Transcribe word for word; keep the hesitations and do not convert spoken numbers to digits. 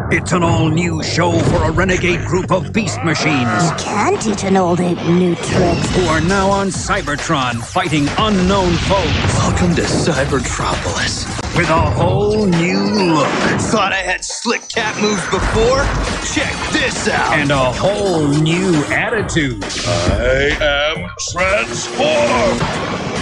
It's an all-new show for a renegade group of beast machines You can't teach an old ape new tricks. who are now on Cybertron fighting unknown foes Welcome to Cybertropolis. with a whole new look Thought I had slick cat moves before? Check this out! and a whole new attitude. I am transformed!